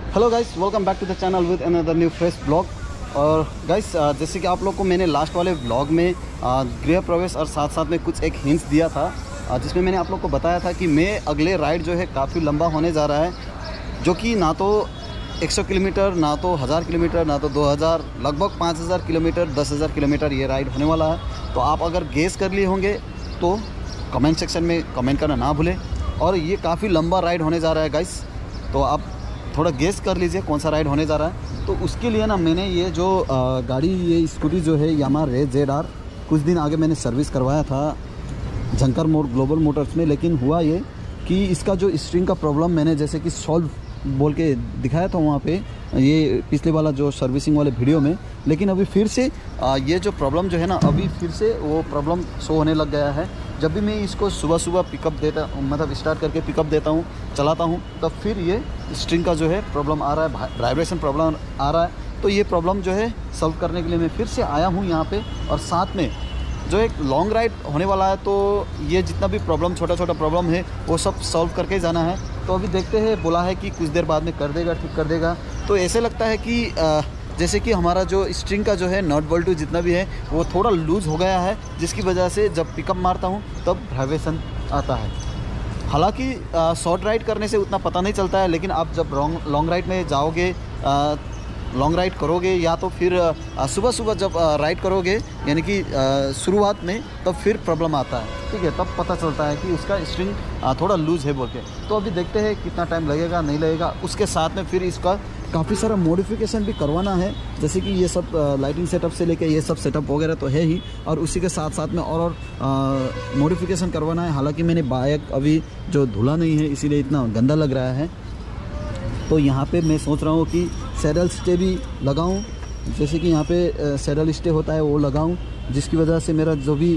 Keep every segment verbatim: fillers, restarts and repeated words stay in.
Hello guys, welcome back to the channel with another new fresh blog. और guys जैसे कि आप लोग को मैंने लास्ट वाले ब्लॉग में गृह प्रवेश और साथ साथ में कुछ एक हिंट्स दिया था, जिसमें मैंने आप लोग को बताया था कि मैं अगले राइड जो है काफ़ी लंबा होने जा रहा है, जो कि ना तो सौ किलोमीटर, ना तो हज़ार किलोमीटर, ना तो दो हज़ार, लगभग पाँच हज़ार किलोमीटर, दस हज़ार किलोमीटर ये राइड होने वाला है। तो आप अगर गेस कर लिए होंगे तो कमेंट सेक्शन में कमेंट करना ना भूलें। और ये काफ़ी लंबा राइड होने जा रहा है गाइस, तो आप थोड़ा गेस कर लीजिए कौन सा राइड होने जा रहा है। तो उसके लिए ना मैंने ये जो आ, गाड़ी, ये स्कूटी जो है यामाहा रेस जेड आर, कुछ दिन आगे मैंने सर्विस करवाया था झंकर मोड़ ग्लोबल मोटर्स में। लेकिन हुआ ये कि इसका जो स्ट्रिंग का प्रॉब्लम मैंने जैसे कि सॉल्व बोल के दिखाया था वहाँ पे, ये पिछले वाला जो सर्विसिंग वाले वीडियो में। लेकिन अभी फिर से आ, ये जो प्रॉब्लम जो है ना, अभी फिर से वो प्रॉब्लम शो होने लग गया है। जब भी मैं इसको सुबह सुबह पिकअप देता, मतलब स्टार्ट करके पिकअप देता हूँ, चलाता हूँ, तब फिर ये स्ट्रिंग का जो है प्रॉब्लम आ रहा है, वाइब्रेशन प्रॉब्लम आ रहा है। तो ये प्रॉब्लम जो है सॉल्व करने के लिए मैं फिर से आया हूँ यहाँ पे। और साथ में जो एक लॉन्ग राइड होने वाला है, तो ये जितना भी प्रॉब्लम, छोटा छोटा प्रॉब्लम है, वो सब सॉल्व करके जाना है। तो अभी देखते हैं, बोला है कि कुछ देर बाद में कर देगा, ठीक कर देगा। तो ऐसे लगता है कि आ, जैसे कि हमारा जो स्ट्रिंग का जो है नॉट बोल्ट जितना भी है वो थोड़ा लूज़ हो गया है, जिसकी वजह से जब पिकअप मारता हूँ तब वाइब्रेशन आता है। हालांकि शॉर्ट राइड करने से उतना पता नहीं चलता है, लेकिन आप जब लॉन्ग लॉन्ग राइड में जाओगे, लॉन्ग राइड करोगे, या तो फिर सुबह सुबह जब राइड करोगे, यानी कि शुरुआत में, तब फिर प्रॉब्लम आता है, ठीक है। तब पता चलता है कि उसका स्ट्रिंग थोड़ा लूज़ है बोल के। तो अभी देखते हैं कितना टाइम लगेगा, नहीं लगेगा। उसके साथ में फिर इसका काफ़ी सारा मॉडिफिकेशन भी करवाना है, जैसे कि ये सब लाइटिंग सेटअप से लेके ये सब सेटअप वगैरह तो है ही, और उसी के साथ साथ में और और मॉडिफिकेशन करवाना है। हालांकि मैंने बाइक अभी जो धुला नहीं है, इसीलिए इतना गंदा लग रहा है। तो यहाँ पे मैं सोच रहा हूँ कि सैडल स्टे भी लगाऊँ, जैसे कि यहाँ पे सैडल स्टे होता है वो लगाऊँ, जिसकी वजह से मेरा जो भी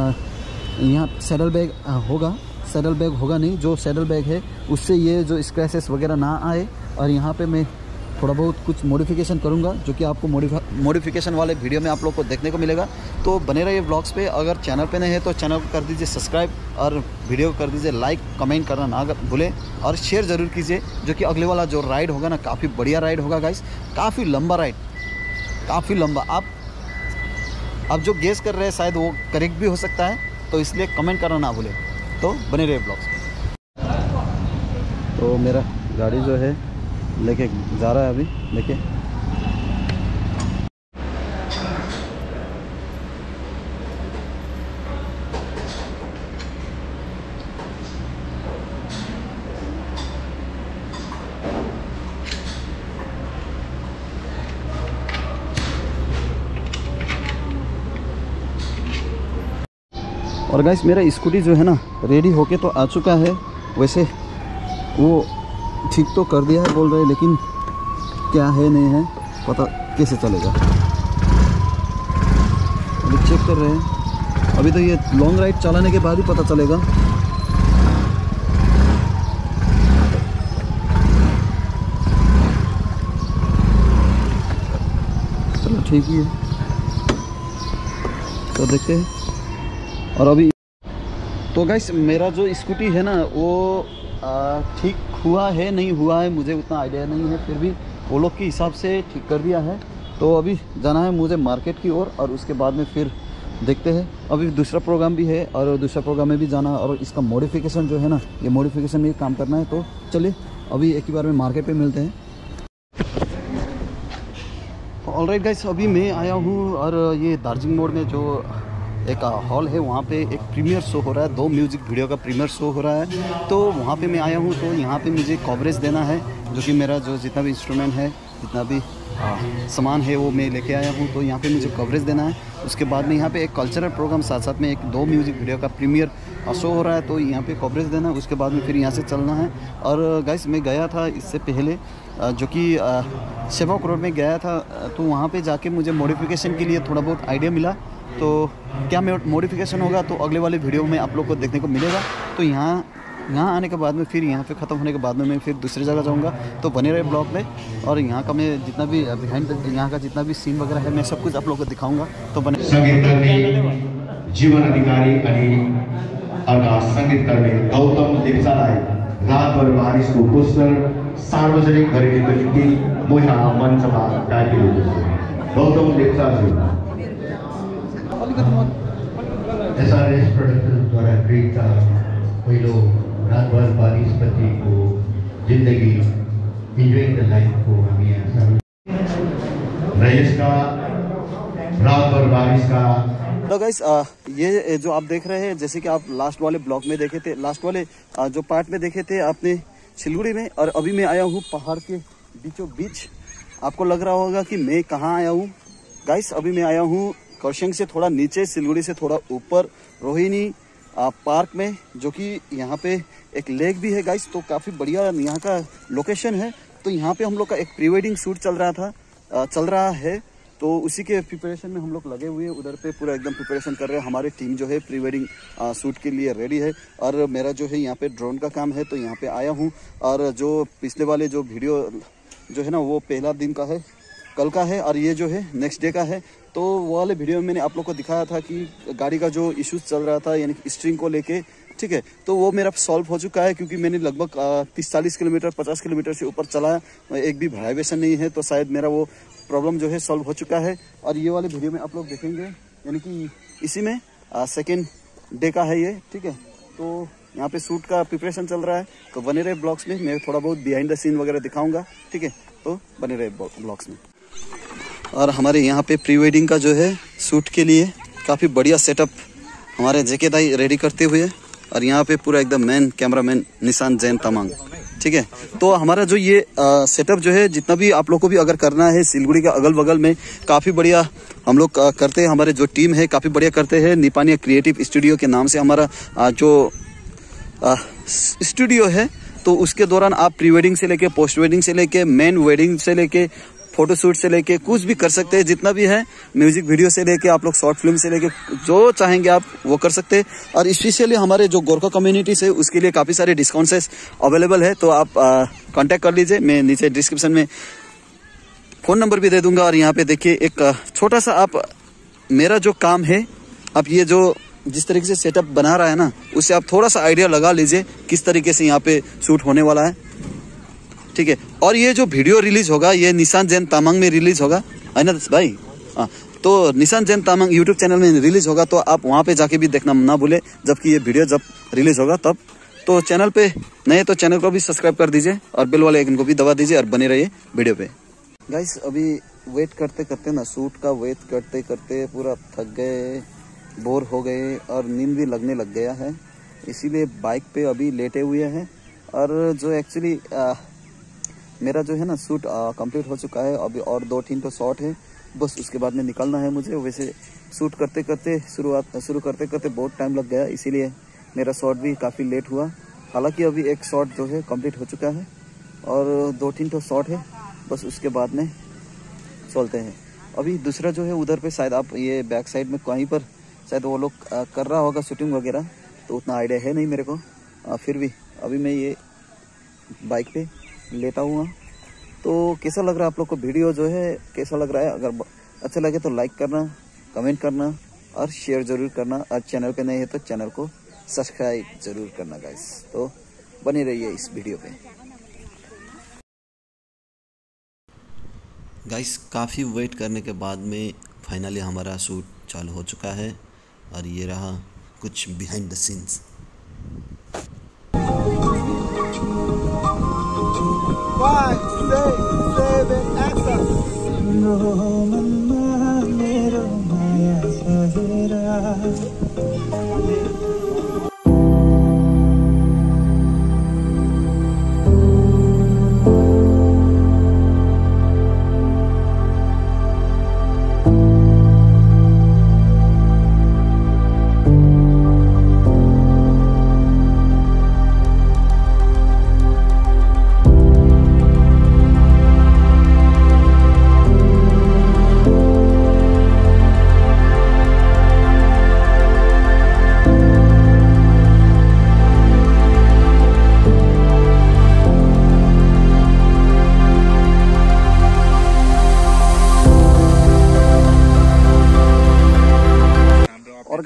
यहाँ सैडल बैग होगा, सैडल बैग होगा नहीं, जो सैडल बैग है उससे ये जो स्क्रैचेस वगैरह ना आए। और यहाँ पे मैं थोड़ा बहुत कुछ मॉडिफिकेशन करूँगा, जो कि आपको मॉडिफिकेशन वाले वीडियो में आप लोग को देखने को मिलेगा। तो बने रहिए ब्लॉग्स पे। अगर चैनल पे नहीं है तो चैनल को कर दीजिए सब्सक्राइब, और वीडियो को कर दीजिए लाइक, कमेंट करना ना भूलें, और शेयर ज़रूर कीजिए, जो कि अगले वाला जो राइड होगा ना, काफ़ी बढ़िया राइड होगा गाइस, काफ़ी लंबा राइड, काफ़ी लंबा। आप अब जो गेस कर रहे हैं शायद वो करेक्ट भी हो सकता है, तो इसलिए कमेंट करना ना भूलें। तो बने रहिए ब्लॉग्स पे। तो मेरा गाड़ी जो है लेके जा रहा है अभी, देखिए। और गाइस मेरा स्कूटी जो है ना रेडी होके तो आ चुका है। वैसे वो ठीक तो कर दिया है बोल रहे, लेकिन क्या है नहीं है पता कैसे चलेगा, अभी चेक कर रहे हैं। अभी तो ये लॉन्ग राइड चलाने के बाद ही पता चलेगा। चलो ठीक ही है, तो देखते हैं। और अभी तो गाइस मेरा जो स्कूटी है ना वो ठीक हुआ है, नहीं हुआ है, मुझे उतना आइडिया नहीं है, फिर भी वो लोग के हिसाब से ठीक कर दिया है। तो अभी जाना है मुझे मार्केट की ओर, और उसके बाद में फिर देखते हैं। अभी दूसरा प्रोग्राम भी है, और दूसरा प्रोग्राम में भी जाना, और इसका मॉडिफिकेशन जो है ना, ये मॉडिफिकेशन में काम करना है। तो चलिए अभी एक ही बार में मार्केट पे मिलते हैं। ऑलराइट गाइस, अभी मैं आया हूँ, और ये दार्जिलिंग मोड़ में जो एक हॉल है, वहाँ पे एक प्रीमियर शो हो रहा है, दो म्यूज़िक वीडियो का प्रीमियर शो हो रहा है। तो वहाँ पे मैं आया हूँ, तो यहाँ पे मुझे कवरेज देना है, जो कि मेरा जो जितना भी इंस्ट्रूमेंट है, जितना भी सामान है, वो मैं लेके आया हूँ। तो यहाँ पे मुझे कवरेज देना है। उसके बाद में यहाँ पे एक कल्चरल प्रोग्राम, साथ साथ में एक दो म्यूज़िक वीडियो का प्रीमियर शो हो रहा है, तो यहाँ पे कवरेज देना है। उसके बाद में फिर यहाँ से चलना है। और गाइस मैं गया था इससे पहले, जो कि सेवक रोड में गया था, तो वहाँ पे जाके मुझे मॉडिफिकेशन के लिए थोड़ा बहुत आइडिया मिला। तो क्या मॉडिफिकेशन होगा तो अगले वाले वीडियो में आप लोग को देखने को मिलेगा। तो यहाँ यहाँ आने के बाद में, फिर यहाँ पे ख़त्म होने के बाद में मैं फिर दूसरी जगह जाऊँगा। तो बने रहे ब्लॉग में, और यहाँ का मैं जितना भी बिहाइंड, यहाँ का जितना भी सीन वगैरह है, मैं सब कुछ आप लोग को दिखाऊंगा। तो बने जीवन अधिकारी संगीत कर्मी गौतम लेप्चालाई रातभर मानिसको पोस्टर सार्वजनिक गरिएको निम्ति म यहाँ मञ्चमा डाकिएको छु। गौतम लेप्चाज्यू एसआरएस प्रोडक्सन्सद्वारा गृहीत पहिलो रातभर बारिसपतिको जिन्दगी इन्जोइङ द लाइफको हामी यहाँ र यसका रातभर बारिसका। तो गाइस ये जो आप देख रहे हैं, जैसे कि आप लास्ट वाले ब्लॉग में देखे थे, लास्ट वाले आ, जो पार्ट में देखे थे आपने सिलगुड़ी में, और अभी मैं आया हूँ पहाड़ के बीचों बीच। आपको लग रहा होगा कि मैं कहाँ आया हूँ। गाइस अभी मैं आया हूँ करशंग से थोड़ा नीचे, सिलगुड़ी से थोड़ा ऊपर, रोहिणी आ, पार्क में, जो कि यहाँ पे एक लेक भी है गाइस। तो काफ़ी बढ़िया यहाँ का लोकेशन है। तो यहाँ पे हम लोग का एक प्री वेडिंग शूट चल रहा था आ, चल रहा है। तो उसी के प्रिपरेशन में हम लोग लगे हुए हैं, उधर पे पूरा एकदम प्रिपरेशन कर रहे हैं। हमारी टीम जो है प्री वेडिंग शूट के लिए रेडी है। और मेरा जो है यहाँ पे ड्रोन का काम है, तो यहाँ पे आया हूँ। और जो पिछले वाले जो वीडियो जो है ना, वो पहला दिन का है, कल का है, और ये जो है नेक्स्ट डे का है। तो वो वाले वीडियो में मैंने आप लोग को दिखाया था कि गाड़ी का जो इश्यूज चल रहा था, यानी स्ट्रिंग को लेके, ठीक है। तो वो मेरा सॉल्व हो चुका है, क्योंकि मैंने लगभग तीस चालीस किलोमीटर पचास किलोमीटर से ऊपर चलाया, एक भी वाइब्रेशन नहीं है। तो शायद मेरा वो प्रॉब्लम जो है सॉल्व हो चुका है। और ये वाले वीडियो में आप लोग देखेंगे, यानी कि इसी में सेकेंड डे का है ये, ठीक है। तो यहाँ पे शूट का प्रिपरेशन चल रहा है, तो बने रहे ब्लॉग्स में। मैं थोड़ा बहुत बिहाइंड द सीन वगैरह दिखाऊंगा, ठीक है। तो बने रहे ब्लॉग्स में। और हमारे यहाँ पे प्री वेडिंग का जो है शूट के लिए काफ़ी बढ़िया सेटअप हमारे जेके दाई रेडी करते हुए, और यहाँ पे पूरा एकदम मैन कैमरामैन निशान जैन तमांग, ठीक है। तो हमारा जो ये सेटअप जो है, जितना भी आप लोग को भी अगर करना है, सिलगुड़ी का अगल बगल में काफ़ी बढ़िया हम लोग करते हैं। हमारे जो टीम है काफ़ी बढ़िया करते हैं। निपानिया क्रिएटिव स्टूडियो के नाम से हमारा आ, जो स्टूडियो है। तो उसके दौरान आप प्री वेडिंग से लेके, पोस्ट वेडिंग से लेके, मेन वेडिंग से लेके, फोटोशूट से लेके कुछ भी कर सकते हैं। जितना भी है, म्यूजिक वीडियो से लेके आप लोग शॉर्ट फिल्म से लेके जो चाहेंगे आप वो कर सकते हैं। और स्पेशली हमारे जो गोरखा कम्युनिटी से, उसके लिए काफ़ी सारे डिस्काउंट्स अवेलेबल है। तो आप कांटेक्ट कर लीजिए। मैं नीचे डिस्क्रिप्शन में फ़ोन नंबर भी दे दूंगा। और यहाँ पे देखिए एक छोटा सा आप, मेरा जो काम है, आप ये जो जिस तरीके से सेटअप बना रहा है ना, उससे आप थोड़ा सा आइडिया लगा लीजिए किस तरीके से यहाँ पे शूट होने वाला है, ठीक है। और ये जो वीडियो रिलीज होगा, ये निशान जैन तामांग में रिलीज होगा, है ना भाई? हाँ, तो निशान जैन तामांग यूट्यूब चैनल में रिलीज होगा। तो आप वहाँ पे जाके भी देखना ना भूले, जबकि ये वीडियो जब रिलीज होगा तब। तो चैनल पे नए तो चैनल को भी सब्सक्राइब कर दीजिए, और बेल वाले आइकन को भी दबा दीजिए, और बने रहिए वीडियो पे। गाइस अभी वेट करते करते ना, शूट का वेट करते करते पूरा थक गए, बोर हो गए, और नींद भी लगने लग गया है। इसीलिए बाइक पे अभी लेटे हुए हैं। और जो एक्चुअली मेरा जो है ना शूट कंप्लीट हो चुका है, अभी और दो तीन तो शॉट है, बस उसके बाद में निकलना है मुझे। वैसे शूट करते करते शुरुआत शुरू करते करते बहुत टाइम लग गया, इसीलिए मेरा शॉट भी काफ़ी लेट हुआ। हालांकि अभी एक शॉट जो है कंप्लीट हो चुका है, और दो तीन तो शॉट है, बस उसके बाद में चलते हैं। अभी दूसरा जो है उधर पे शायद आप ये बैक साइड में कहीं पर शायद वो लोग कर रहा होगा शूटिंग वगैरह, तो उतना आइडिया है नहीं मेरे को। आ, फिर भी अभी मैं ये बाइक पे लेता हुआ। तो कैसा लग रहा है आप लोग को वीडियो जो है, कैसा लग रहा है? अगर अच्छा लगे तो लाइक करना, कमेंट करना, और शेयर ज़रूर करना। और चैनल पे नहीं है तो चैनल को सब्सक्राइब ज़रूर करना गाइस। तो बने रहिए इस वीडियो पे। गाइस काफ़ी वेट करने के बाद में फाइनली हमारा शूट चालू हो चुका है, और ये रहा कुछ behind the scenes. Five, six, seven, action.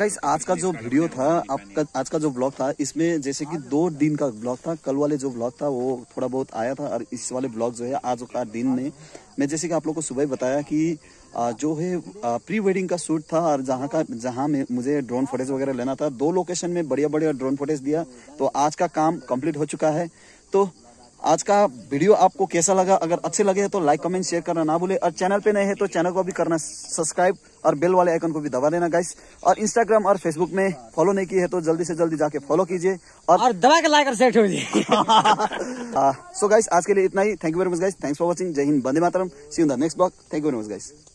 Guys आज का जो वीडियो था, आपका आज का जो ब्लॉग था, इसमें जैसे कि दो दिन का ब्लॉग था। कल वाले जो ब्लॉग था वो थोड़ा बहुत आया था, और इस वाले ब्लॉग जो है आज का दिन में मैं जैसे कि आप लोग को सुबह बताया कि आ, जो है प्री वेडिंग का शूट था, और जहाँ का जहाँ में मुझे ड्रोन फुटेज वगैरह लेना था, दो लोकेशन में बढ़िया बढ़िया ड्रोन फुटेज दिया। तो आज का काम कंप्लीट हो चुका है। तो आज का वीडियो आपको कैसा लगा? अगर अच्छे लगे तो लाइक कमेंट शेयर करना ना भूले, और चैनल पे नए हैं तो चैनल को भी करना सब्सक्राइब, और बेल वाले आइकन को भी दबा देना गाइस। और इंस्टाग्राम और फेसबुक में फॉलो नहीं किए है तो जल्दी से जल्दी जाके फॉलो कीजिए, और, और दबा के लाइक और शेयर छोड़ दीजिए। सो गाइस आज के लिए इतना ही। Thank you very much guys, thanks for watching. जय हिंद, वंदे मातरम। See you in the next blog. Thank you very much guys.